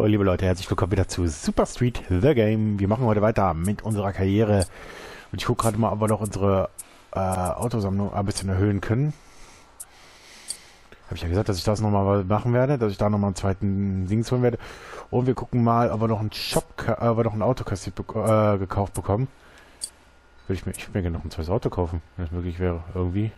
liebe Leute, herzlich willkommen wieder zu Super Street The Game. Wir machen heute weiter mit unserer Karriere. Und ich gucke gerade mal, ob wir noch unsere Autosammlung ein bisschen erhöhen können. Habe ich ja gesagt, dass ich das nochmal machen werde, dass ich da nochmal einen zweiten Dings holen werde. Und wir gucken mal, ob wir noch einen ein Auto gekauft bekommen. Ich würde mir gerne noch ein zweites Auto kaufen, wenn das möglich wäre, irgendwie.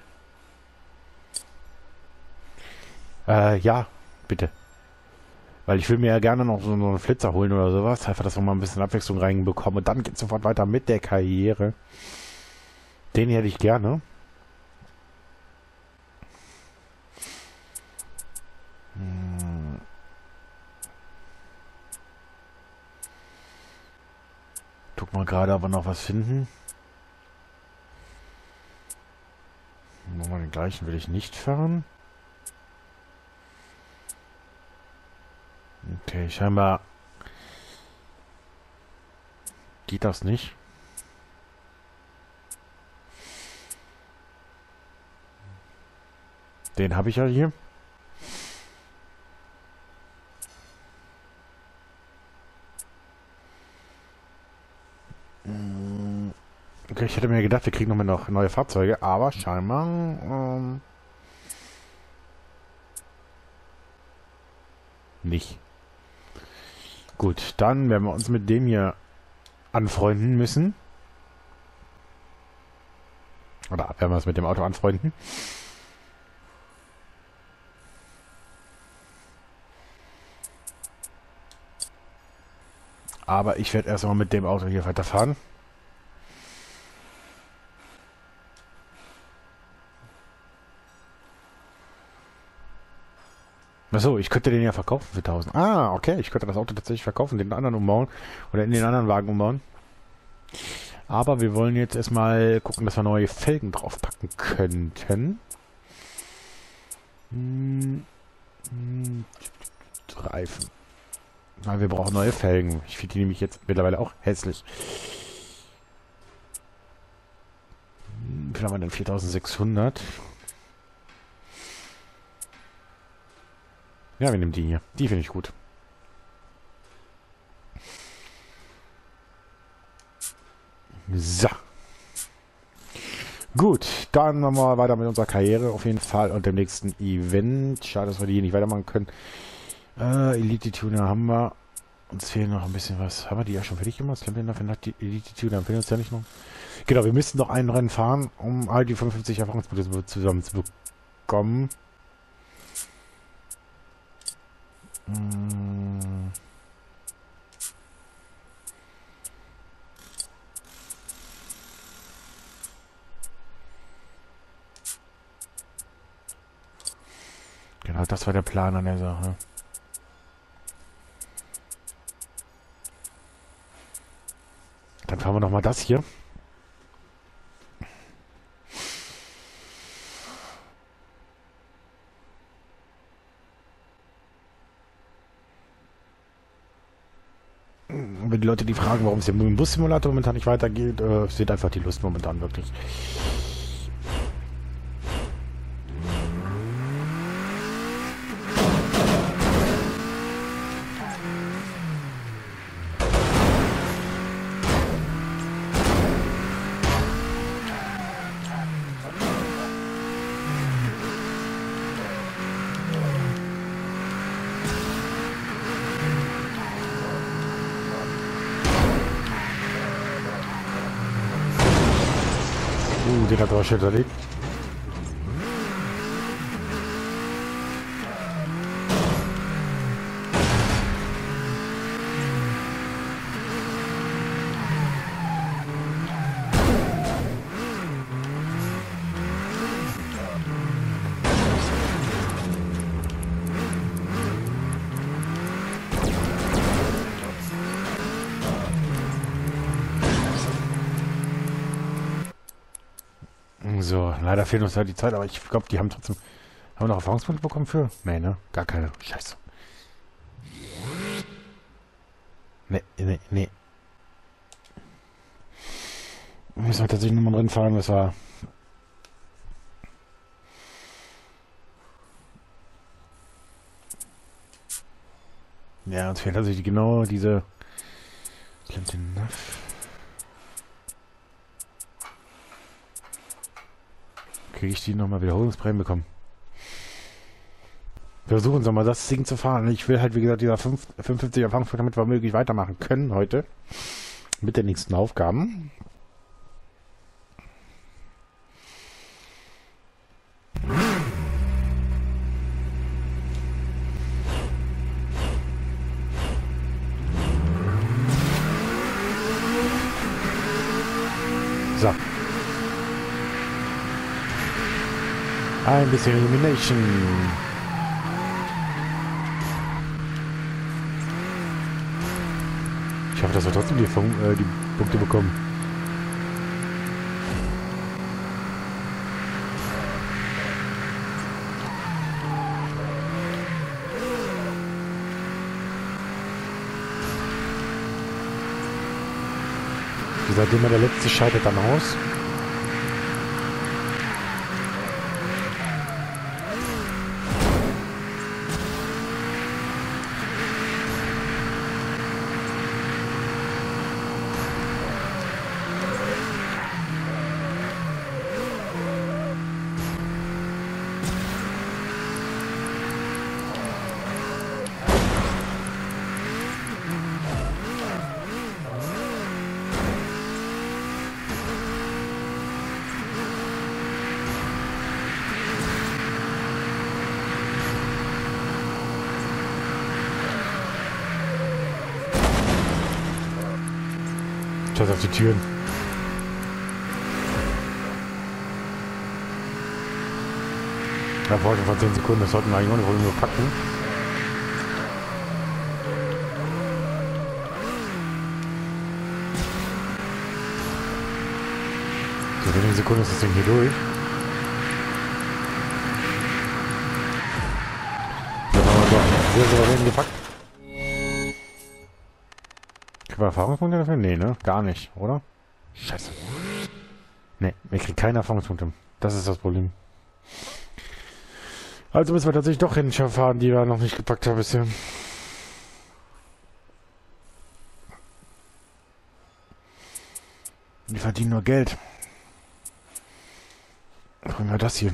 Ja, bitte. Weil ich will mir ja gerne noch so einen Flitzer holen oder sowas. Einfach, dass wir mal ein bisschen Abwechslung reinbekommen. Und dann geht es sofort weiter mit der Karriere. Den hätte ich gerne. Guck mal gerade, ob wir noch was finden. Nochmal den gleichen will ich nicht fahren. Okay, scheinbar geht das nicht. Den habe ich ja hier. Okay, ich hätte mir gedacht, wir kriegen noch neue Fahrzeuge, aber scheinbar nicht. Gut, dann werden wir uns mit dem hier anfreunden müssen. Oder werden wir uns mit dem Auto anfreunden. Aber ich werde erstmal mit dem Auto hier weiterfahren. Achso, ich könnte den ja verkaufen für 1000. Ah, okay, ich könnte das Auto tatsächlich verkaufen, den anderen umbauen oder in den anderen Wagen umbauen. Aber wir wollen jetzt erstmal gucken, dass wir neue Felgen draufpacken könnten. Reifen. Weil wir brauchen neue Felgen. Ich finde die nämlich jetzt mittlerweile auch hässlich. Wie viel haben wir denn? 4600. Ja, wir nehmen die hier. Die finde ich gut. So. Gut, dann machen wir weiter mit unserer Karriere auf jeden Fall und dem nächsten Event. Schade, dass wir die hier nicht weitermachen können. Elite-Tuner haben wir. Uns fehlen noch ein bisschen was. Haben wir die ja schon fertig gemacht? Was können wir dafür nach die Elite-Tuner? Fehlen uns ja nicht noch. Genau, wir müssten noch ein Rennen fahren, um all die 55 Erfahrungspunkte zusammen zu bekommen. Genau, das war der Plan an der Sache. Dann fahren wir noch mal das hier. Wenn die Leute die fragen, warum es im Bus-Simulator momentan nicht weitergeht, sind einfach die Lust momentan wirklich. Den hat er schon erledigt. So, leider fehlt uns halt die Zeit, aber ich glaube, die haben trotzdem... Haben wir noch Erfahrungspunkte bekommen für? Nee, ne? Gar keine. Scheiße. Nee. Müssen wir tatsächlich nochmal drin fahren, was war... Ja, uns fehlt also genau diese... Klemmt den Naff. Kriege ich die nochmal Wiederholungsprämie bekommen? Wir versuchen so mal das Ding zu fahren. Ich will halt, wie gesagt, dieser 55 Erfahrungspunkte, damit wir möglich weitermachen können heute. Mit den nächsten Aufgaben. So. Ein bisschen Illumination. Ich hoffe, dass wir trotzdem die Punkte bekommen. Seitdem der letzte scheidet dann aus. Scheiß auf die Türen. Ja, Vorteil von 10 Sekunden, das sollten wir eigentlich ohne Probleme packen. So, wenige Sekunden ist das Ding hier durch. Das haben wir doch sehr souverän gepackt. Kriegen wir Erfahrungspunkte dafür? Nee, ne? Gar nicht, oder? Scheiße. Ne, wir kriegen keine Erfahrungspunkte. Das ist das Problem. Also müssen wir tatsächlich doch Rennen fahren, die wir noch nicht gepackt haben bisher. Die verdienen nur Geld. Bringen wir das hier.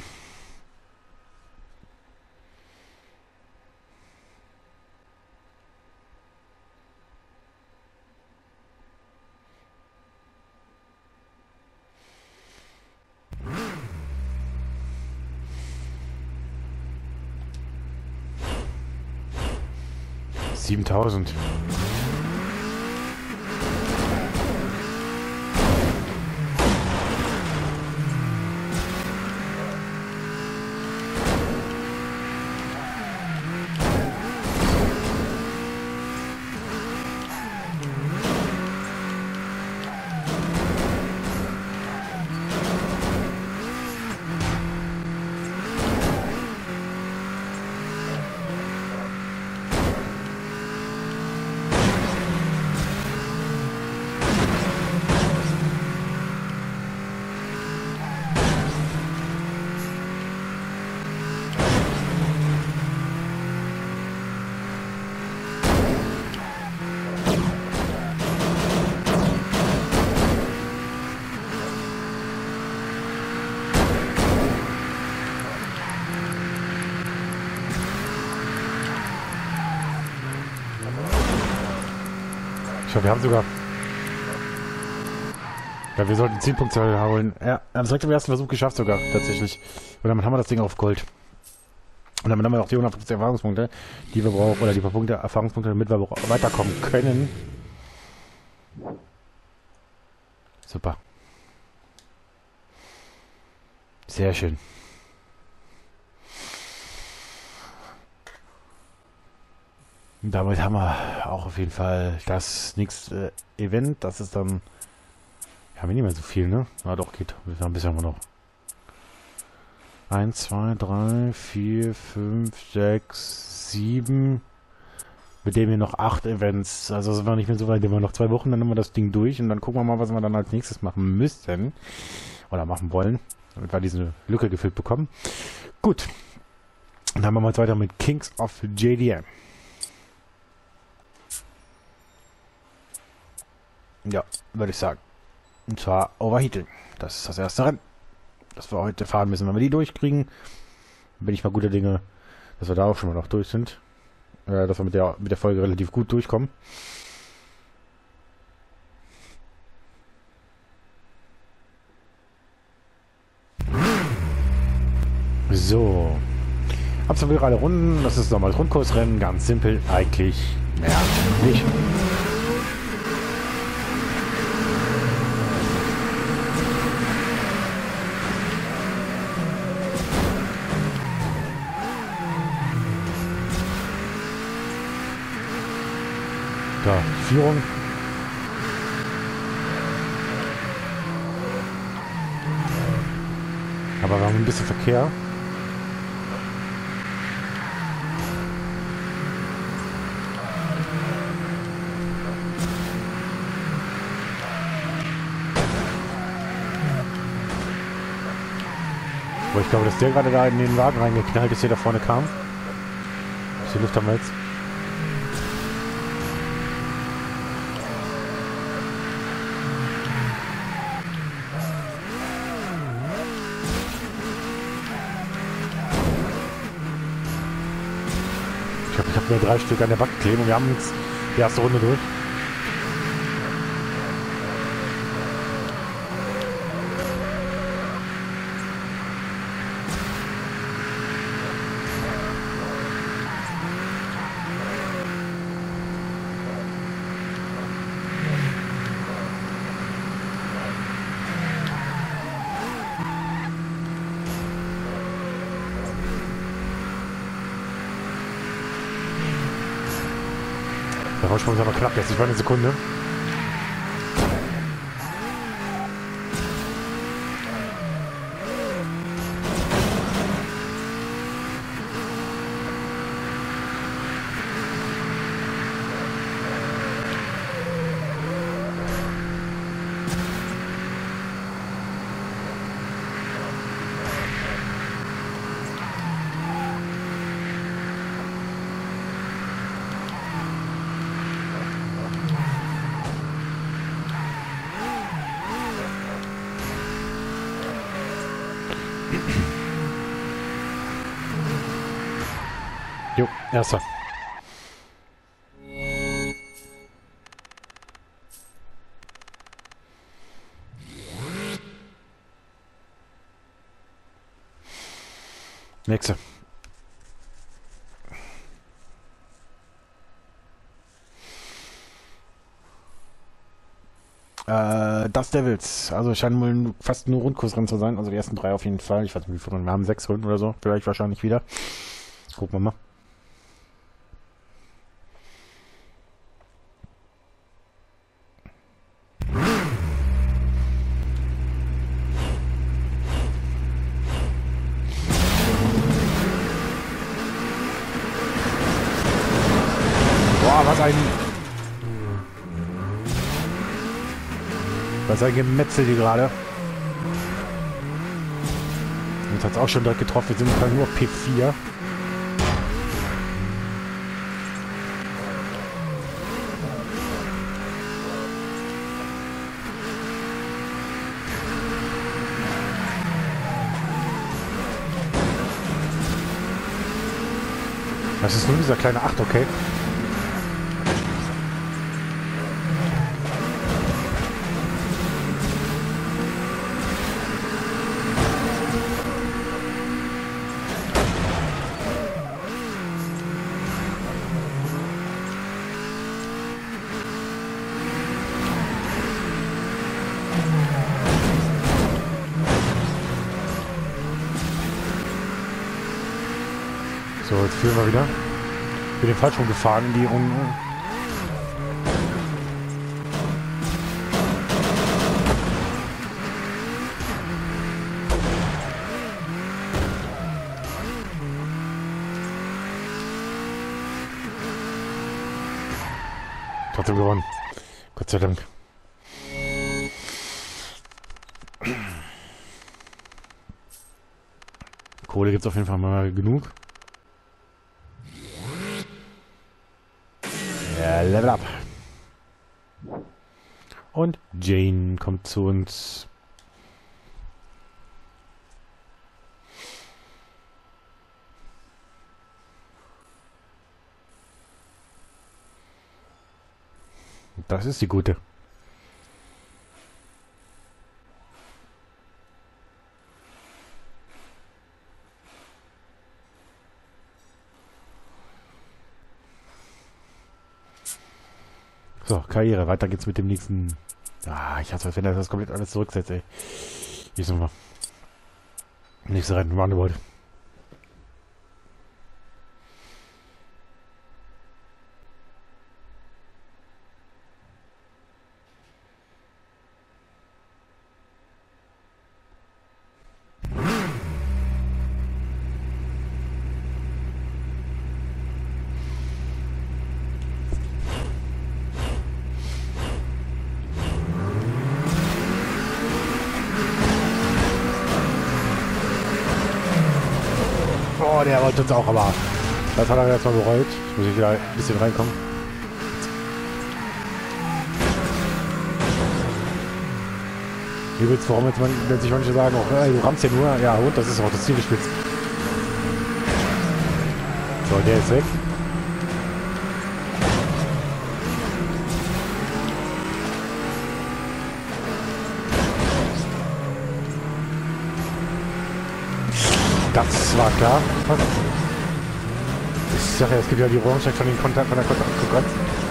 $7.000. Wir haben sogar... Ja, wir sollten 10 Punkte holen. Ja, wir haben es direkt im ersten Versuch geschafft sogar, tatsächlich. Und damit haben wir das Ding auf Gold. Und damit haben wir auch die 150 Erfahrungspunkte, die wir brauchen, oder die paar Punkte, Erfahrungspunkte, damit wir weiterkommen können. Super. Sehr schön. Damit haben wir auch auf jeden Fall das nächste Event. Das ist dann... Haben wir nicht mehr so viel, ne? Na doch, geht. Ein bisschen haben wir noch. 1, 2, 3, 4, 5, 6, 7. Mit dem hier noch 8 Events. Also sind wir nicht mehr so weit. Wir haben noch 2 Wochen, dann haben wir das Ding durch. Und dann gucken wir mal, was wir dann als nächstes machen müssen. Oder machen wollen. Damit wir diese Lücke gefüllt bekommen. Gut. Dann machen wir mal weiter mit Kings of JDM. Ja, würde ich sagen. Und zwar Overheating. Das ist das erste Rennen, das wir heute fahren müssen. Wenn wir die durchkriegen, bin ich mal guter Dinge, dass wir da auch schon mal noch durch sind. Dass wir mit der Folge relativ gut durchkommen. So. Absolviere alle Runden. Das ist nochmal das Rundkursrennen. Ganz simpel. Eigentlich mehr nicht. Da, Führung. Aber wir haben ein bisschen Verkehr. Aber ich glaube, dass der gerade da in den Wagen reingeknallt ist, der da vorne kam. Die Luft haben wir jetzt. Ich habe nur 3 Stück an der Backe kleben und wir haben jetzt die erste Runde durch. Der Vorsprung ist aber knapp, jetzt nicht mal eine Sekunde. Jo, erster. Nächste. Das Devils. Also scheinen wohl fast nur Rundkursrennen zu sein. Also die ersten 3 auf jeden Fall. Ich weiß nicht, wie viele Runden wir haben. 6 Runden oder so. Vielleicht wahrscheinlich wieder. Gucken wir mal. Boah, was ein Gemetzel die gerade. Uns hat es auch schon direkt getroffen. Wir sind gerade nur auf P4. Das ist nur dieser kleine 8, okay. So, jetzt führen wir wieder. Ich bin den falsch rumgefahren in die Runde. Trotzdem gewonnen. Gott sei Dank. Kohle gibt es auf jeden Fall mal genug. Ja, Level up. Und Jane kommt zu uns. Das ist die gute. So, Karriere. Weiter geht's mit dem nächsten. Ah, ich hasse es, wenn er das komplett alles zurücksetzt, ey. Hier sind wir. Nächste Rennen, Roundabout. Oh, der wollte uns auch, aber das hat er jetzt mal bereut. Muss ich wieder ein bisschen reinkommen. Übrigens, warum jetzt wenn sich manche sagen, auch, du rammst ja nur, ja und das ist auch das Ziel gespitzt. So, der ist weg. Das war klar. Ich sag ja, es gibt ja die Orange von den Kontakt von der Konkurrenz.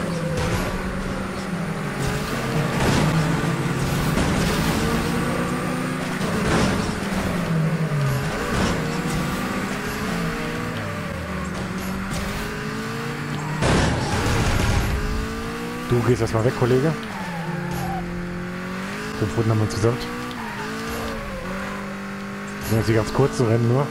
Du gehst erstmal weg, Kollege. 5 Runden haben wir insgesamt. Das sind jetzt die ganz kurzen Rennen nur.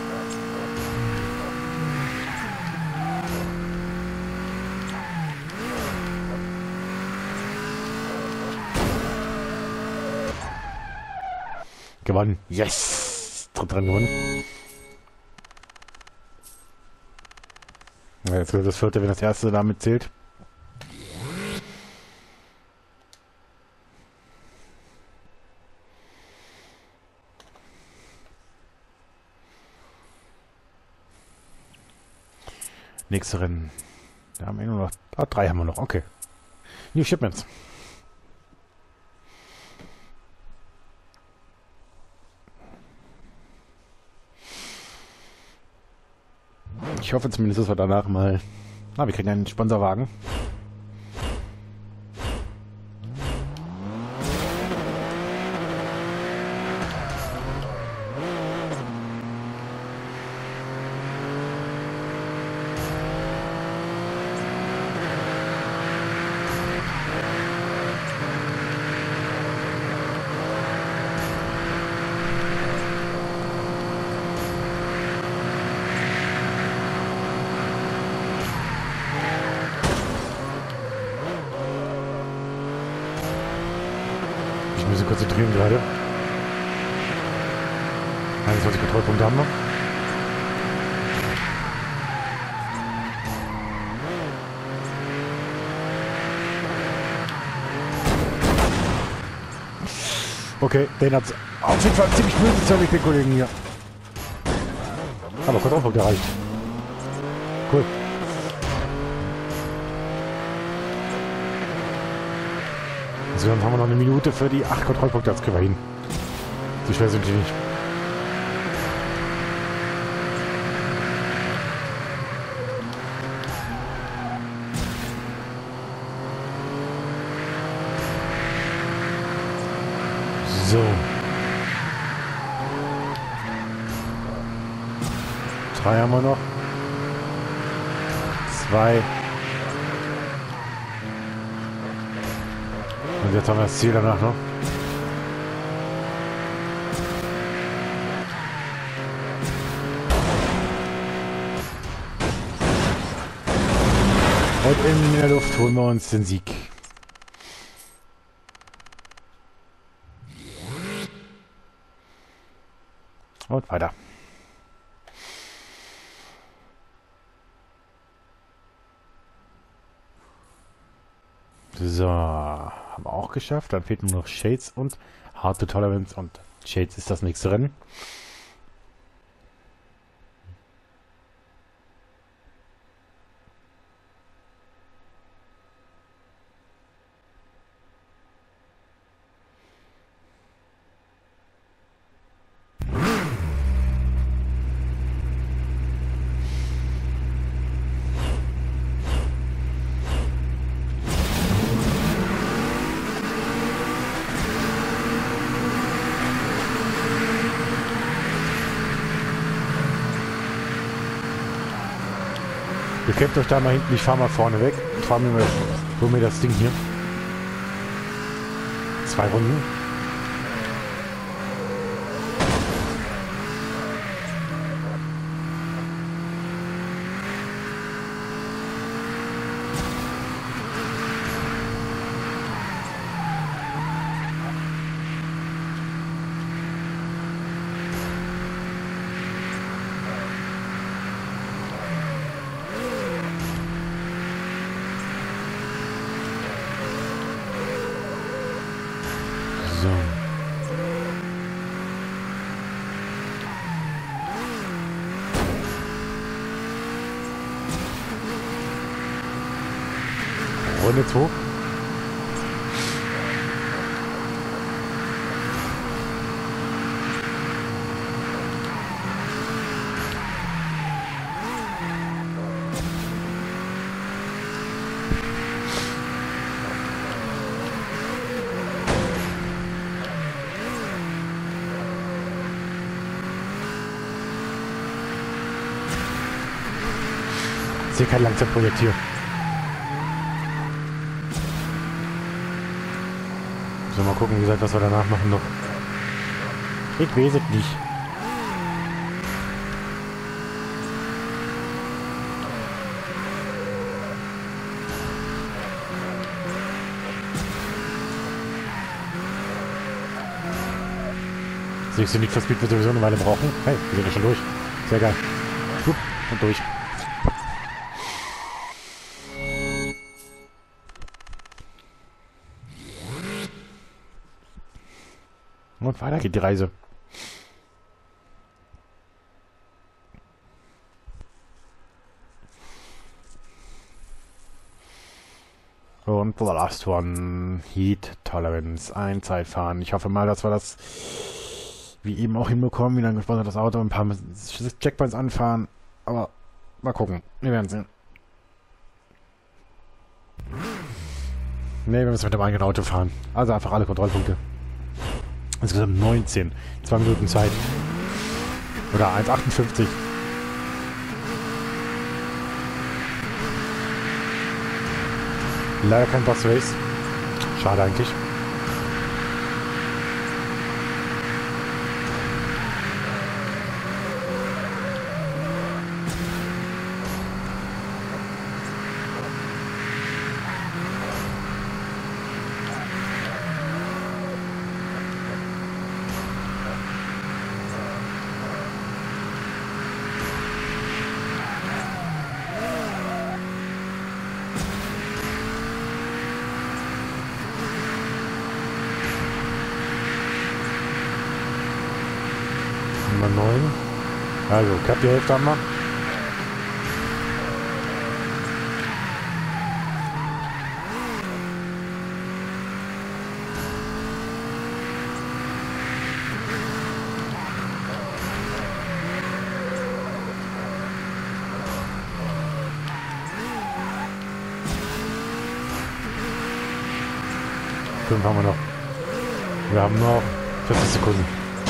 Gewonnen. Yes! Dritte Rennen gewonnen. Ja, jetzt wird das vierte, wenn das erste damit zählt. Nächste Rennen. Da haben wir nur noch. Ah, 3 haben wir noch. Okay. New Shipments. Ich hoffe zumindest, dass wir danach mal. Ah, wir kriegen einen Sponsorwagen. Ich muss mich konzentrieren gerade. 21 Kontrollpunkte haben wir. Okay, den hat's auf jeden Fall ziemlich böse Zeug, den Kollegen hier. Aber Kontrollpunkt erreicht. Cool. Also dann haben wir noch eine Minute für die 8 Kontrollpunkte, jetzt kriegen wir hin. So schwer sind die nicht. So. 3 haben wir noch. 2. Und jetzt haben wir das Ziel danach noch. Und in der Luft holen wir uns den Sieg. Und weiter. So, haben wir auch geschafft. Dann fehlt nur noch Shades und Hard to Tolerance. Und Shades ist das nächste Rennen. Ihr kennt euch da mal hinten, ich fahre mal vorne weg. Ich fahre mir das Ding hier. 2 Runden. So. Runde 2. Ich sehe kein Langzeitprojekt hier. So, mal gucken, wie gesagt, was wir danach machen noch. Ich weiß es nicht. Siehst du nicht, was wir sowieso eine Weile brauchen? Hey, wir sind ja schon durch. Sehr geil. Gut, und durch. Und weiter geht die Reise. Und the last one. Heat Tolerance. Einzeitfahren. Ich hoffe mal, dass wir das wie eben auch hinbekommen. Wie lange gesponsert das Auto. Ein paar Checkpoints anfahren. Aber mal gucken. Wir werden sehen. Ne, wir müssen mit dem eigenen Auto fahren. Also einfach alle Kontrollpunkte. Insgesamt 19. 2 Minuten Zeit. Oder 1,58. Leider kein Boss Race. Schade eigentlich. Nummer 9. Also, ich hab die Hälfte einmal. Fünf haben wir noch. Wir haben noch 40 Sekunden.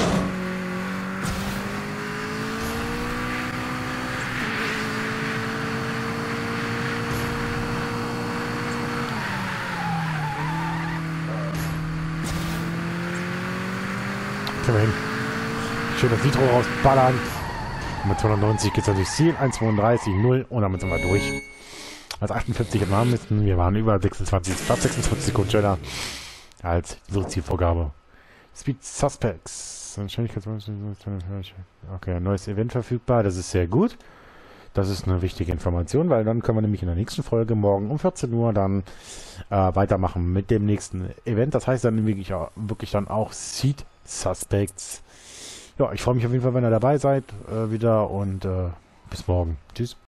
Können wir hin. Schön das Nitro rausballern. Und mit 290 geht es natürlich Ziel. 1,32, 0 und damit sind wir durch. Als 58 im Namen müssten. Wir waren über 26, fast 26 Sekunden schneller als unsere Zielvorgabe. Speed Suspects. Okay, neues Event verfügbar. Das ist sehr gut. Das ist eine wichtige Information, weil dann können wir nämlich in der nächsten Folge morgen um 14 Uhr dann weitermachen mit dem nächsten Event. Das heißt dann wirklich dann auch Seed Suspects. Ja, ich freue mich auf jeden Fall, wenn ihr dabei seid wieder und bis morgen. Tschüss.